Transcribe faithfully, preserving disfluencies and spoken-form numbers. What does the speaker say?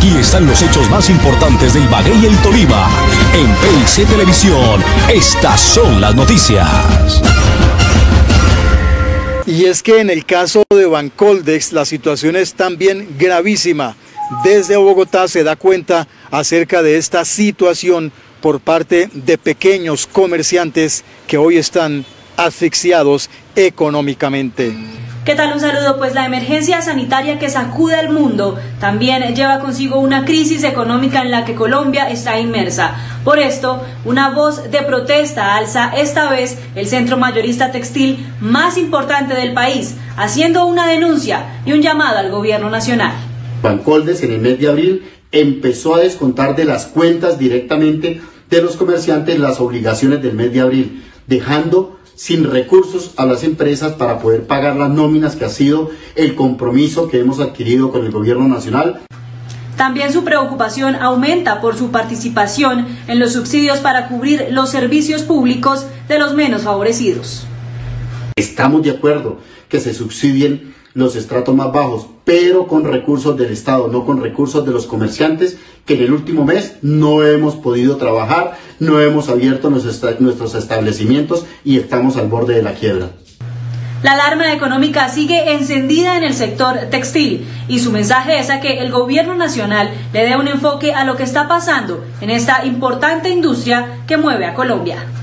Aquí están los hechos más importantes de Ibagué y el Tolima. En P I C Televisión, estas son las noticias. Y es que en el caso de Bancoldex la situación es también gravísima. Desde Bogotá se da cuenta acerca de esta situación por parte de pequeños comerciantes que hoy están asfixiados económicamente. ¿Qué tal? Un saludo. Pues la emergencia sanitaria que sacude al mundo también lleva consigo una crisis económica en la que Colombia está inmersa. Por esto, una voz de protesta alza esta vez el centro mayorista textil más importante del país, haciendo una denuncia y un llamado al gobierno nacional. Bancoldex en el mes de abril empezó a descontar de las cuentas directamente de los comerciantes las obligaciones del mes de abril, dejando sin recursos a las empresas para poder pagar las nóminas, que ha sido el compromiso que hemos adquirido con el gobierno nacional. También su preocupación aumenta por su participación en los subsidios para cubrir los servicios públicos de los menos favorecidos. Estamos de acuerdo que se subsidien los estratos más bajos, pero con recursos del Estado, no con recursos de los comerciantes, que en el último mes no hemos podido trabajar, no hemos abierto nuestros establecimientos y estamos al borde de la quiebra. La alarma económica sigue encendida en el sector textil y su mensaje es a que el gobierno nacional le dé un enfoque a lo que está pasando en esta importante industria que mueve a Colombia.